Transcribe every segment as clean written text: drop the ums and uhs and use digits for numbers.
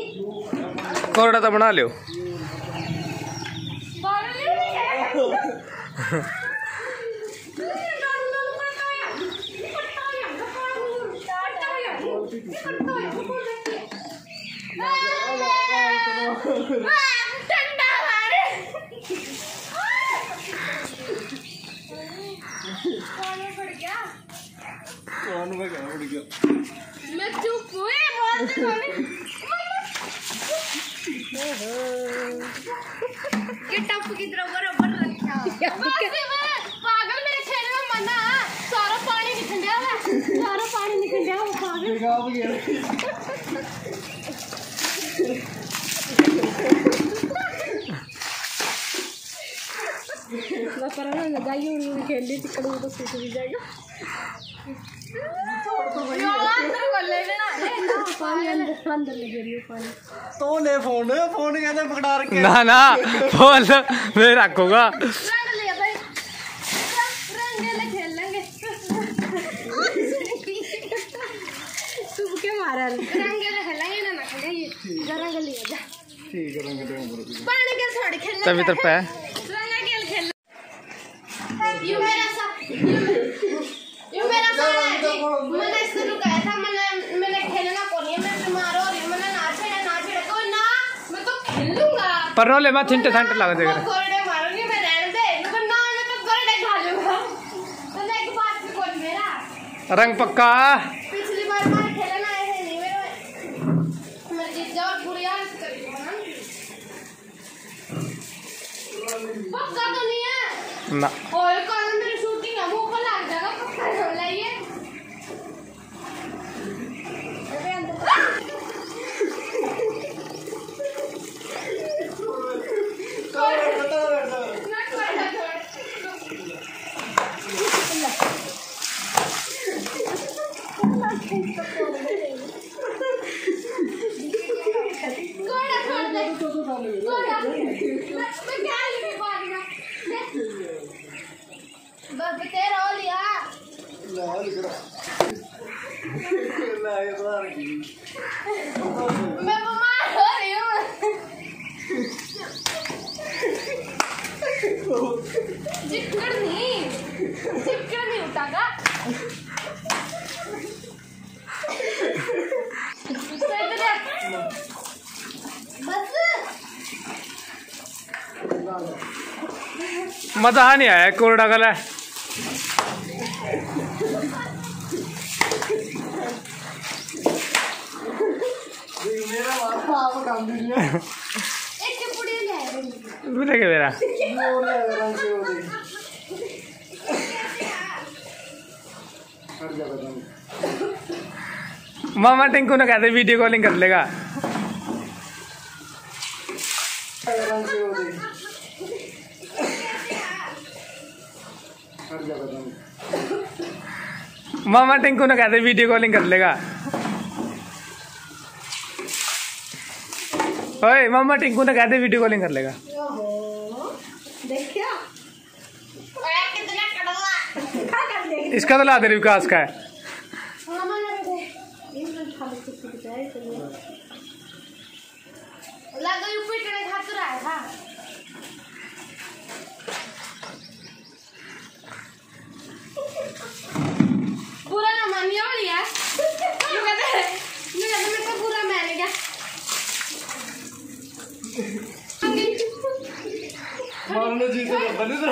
कोरडा तो बना लियो। मैं चुप हुई बोलते ये टप की तरह बराबर रखा पागल मेरे खेल में मना सारा पानी निकल गया वो पागल मैं पर ना लगाई हूं खेल ली चिकन तो सूख भी जाएगा अंदर लगे रही पानी तो ले फोन कहते पकड़ा रखे ना ना फोन मैं रखूंगा खेल लेंगे सुबह के मारा रंगेले खेलेंगे ना खेलेंगे ये जरा गली जा ठीक है पानी के छोड़ खेल तभी तरफ है रंगेले खेल यू मेरा सारा है जी मैंने शुरू कहा था मैंने खेलना कौन है मैं बीमार हो रही हूं मैंने नाचे तो ना मैं तो खेलूंगा पर रोले मत थिंटे थंट लग देगा गोरडे मारूंगी मैं रहने दे तो ना मैं तो गोरडे खा लूंगा तो एक बात भी कौन मेरा रंग पक्का पिछली बार खेलना है नहीं मेरे जीजा और गुड़िया करेगा पक्का तो नहीं है ना और कल मेरी शूटिंग है मुंह को लग जाएगा पक्का हो लाइए अरे अंदर मैं बीमार हो रही हूँ चिपकड़ नहीं उठागा मजा नहीं आया कोरडा गला मेरा मामा टिंकू ने कहते वीडियो कॉलिंग कर लेगा मामा टिंकू ने कहते वीडियो कॉलिंग कर लेगा ओए मामा टिंकू ने कहते वीडियो कॉलिंग कर लेगा देखियो कितना कड़वा इसका तो ला दे विकास का है पूरा ना मानियो लिया यू कहते मैं तो पूरा मान गया मारने जी से बने तो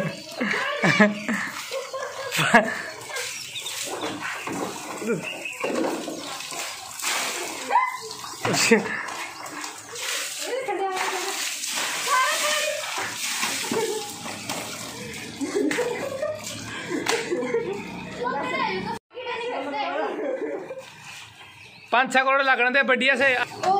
पाँच छह करोड़ लगने दे बढ़िया से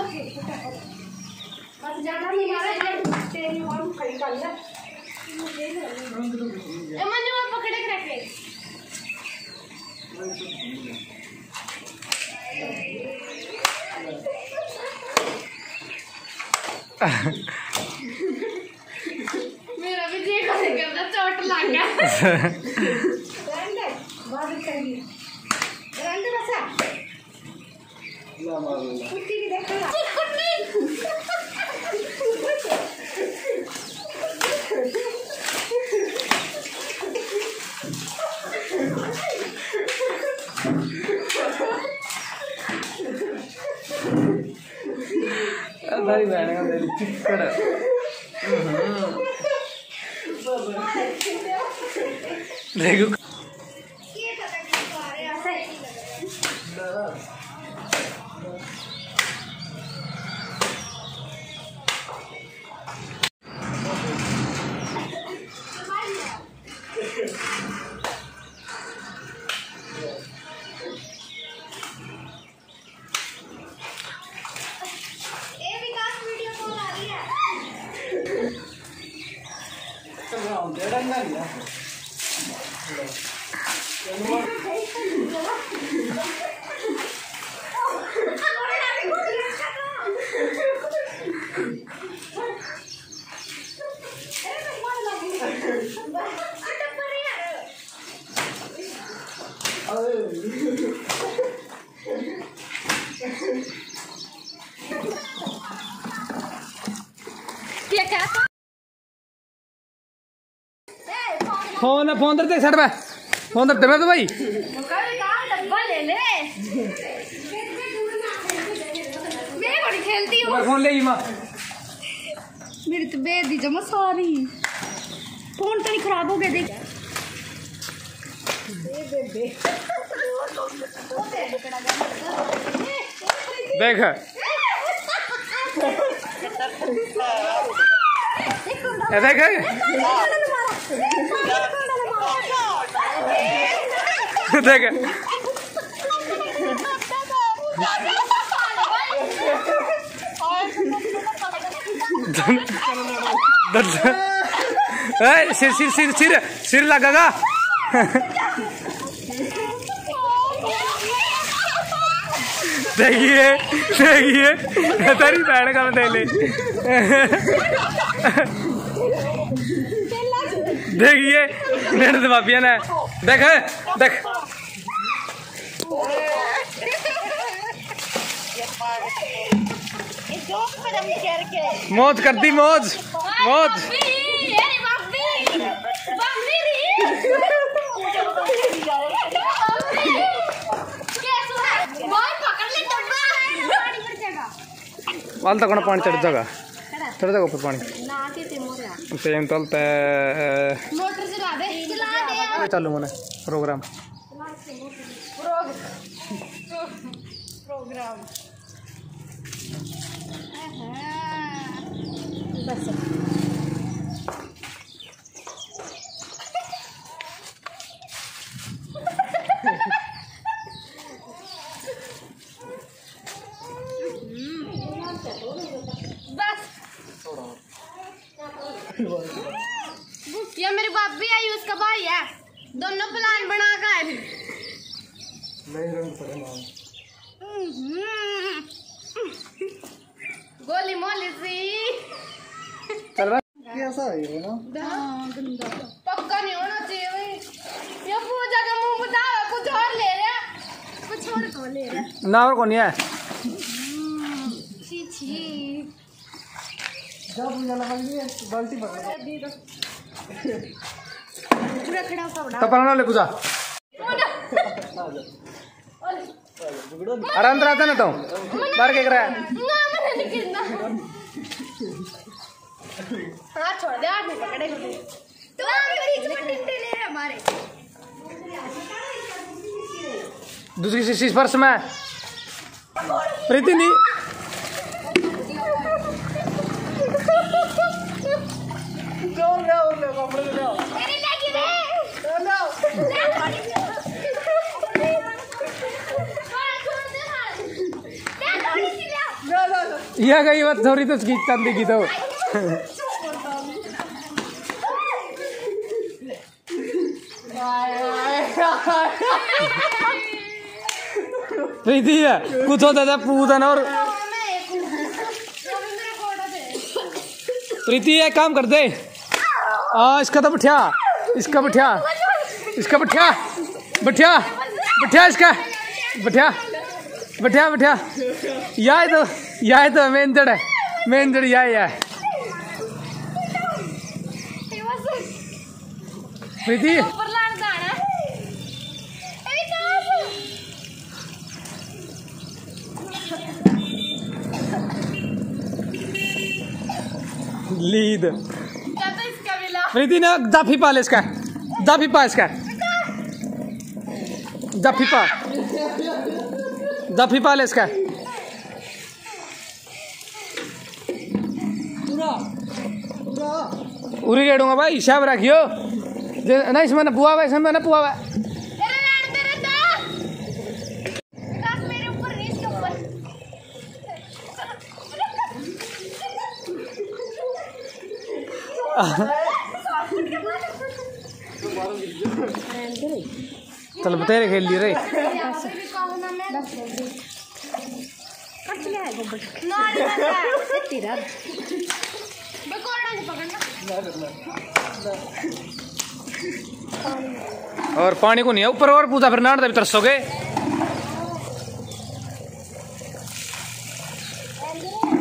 मेरा भी जी को करना चोट लग गया ला मार ला तारी बहन का दिल चिक्कड़ देखो फोन दे साइड में फोन दे मैं तो भाई डब्बा ले ले मैं बड़ी खेलती हूँ फोन ले मां मेरी तो बेदी जमा सारी फोन तो नहीं खराब हो गया देख देख देख देख सिर सिर सिर सिर सिर लगेगा देखिए देखिए तेरी बहन का दे ले देखिए मेरे तो बापिया ने देख देख मौज करती मौज मौज वाल तक पानी चढ़ जाएगा ऊपर पानी सेम चलता है चालू मैंने प्रोग्राम बस ये मेरी भाभी आई उसका भाई है दोनों प्लान बना कर गोली मोली सी कैसा है ये ना पक्का नहीं होना चाहिए भाई ये पूजा का मुंह बता कुछ और ले रहा कुछ और को ले रहा ना और कौन है छी छी जब पूजा लगा ली बाल्टी पकड़ पूरा खड़ा होकर बड़ा तपना ले पूजा अरे अंदर आता ना तो बाहर क्या कर रहा है ना मैंने नहीं गिरना हाथ छोड़ दे हाथ नहीं पकड़े तो बीच में टिंडे ले रहे हमारे दूसरी शीशी स्पर्श में प्रीति नहीं यह गई बात थोड़ी तो उसकी चंदी की तो प्रीति है कुछ होता था पूतन और प्रीति एक काम कर दे इसका तो बिठा इसका बिठा इसका बिठा बिठा बिठा इसका बिठा बिठा बिठा यह तो मेन जड़ है यह प्रीति लीद क्या तो इसका मिला प्रीति ने दाफी पा ले इसका, दाफी पा इसका, दाफी पा, दाफी पा ले इसका। उरी रेडूंगा भाई, हिसाब रखियो ना, इसमें ना पुआ हुआ, इसमें ना पुआ हुआ। अरे रहने दे रे दा। बस मेरे ऊपर नहीं, इसके ऊपर। चल बतेरे खेल लिए रे। और पानी को नहीं है ऊपर और पूजा, फिर नाड़ दे तरसोगे।